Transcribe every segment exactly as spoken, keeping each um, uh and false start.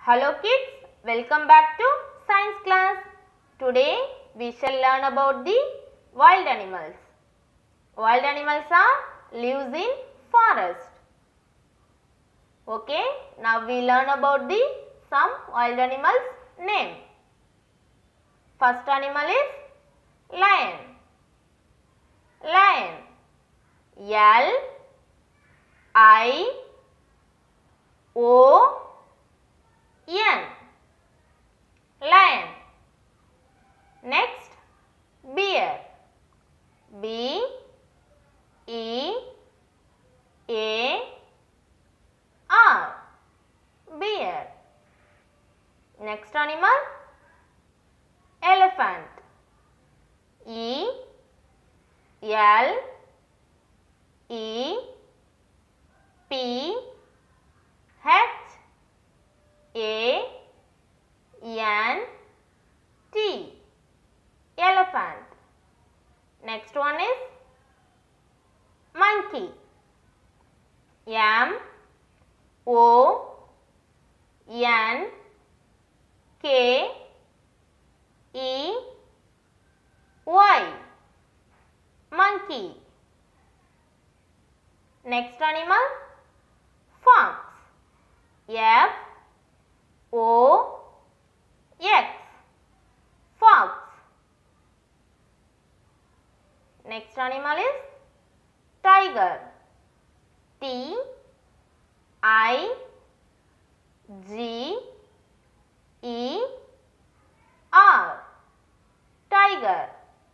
Hello kids, welcome back to science class. Today we shall learn about the wild animals. Wild animals are lives in forest. Okay, now we learn about the some wild animals name. First animal is lion. Lion. L I O N. Lion. Next, bear. B E A R. Bear. Next animal, elephant. E L E P H A N T. Elephant. Next one is monkey. M O N K E Y. Monkey. Next animal, fox. F O X. Fox. Next animal is tiger. T I G E R. Tiger.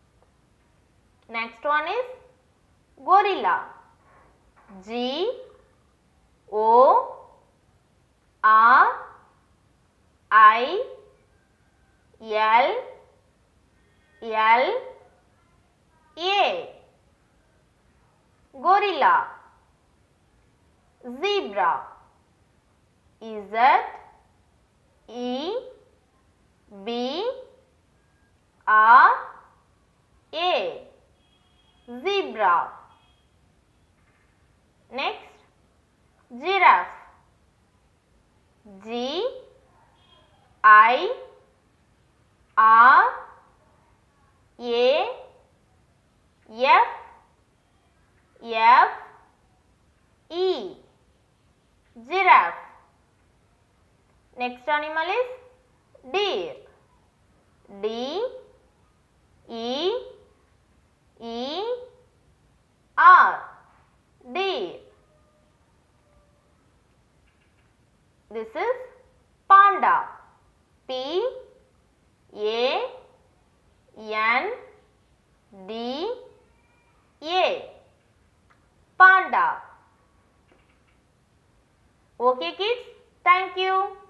Next one is gorilla. G O R I L L A. Gorilla. Zebra. Z E B R A. Zebra. Next, giraffe. G I R A F F E. Giraffe. Next animal is deer. D E E R. Deer. This is panda. P A N D A. Panda. Okay kids, thank you.